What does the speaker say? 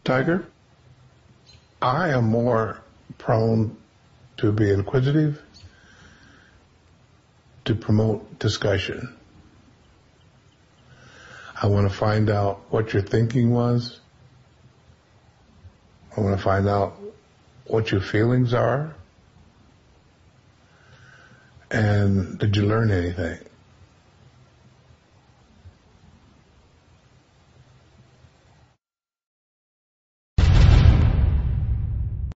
Tiger? I am more prone to be inquisitive, to promote discussion. I want to find out what your thinking was. I want to find out what your feelings are. And did you learn anything?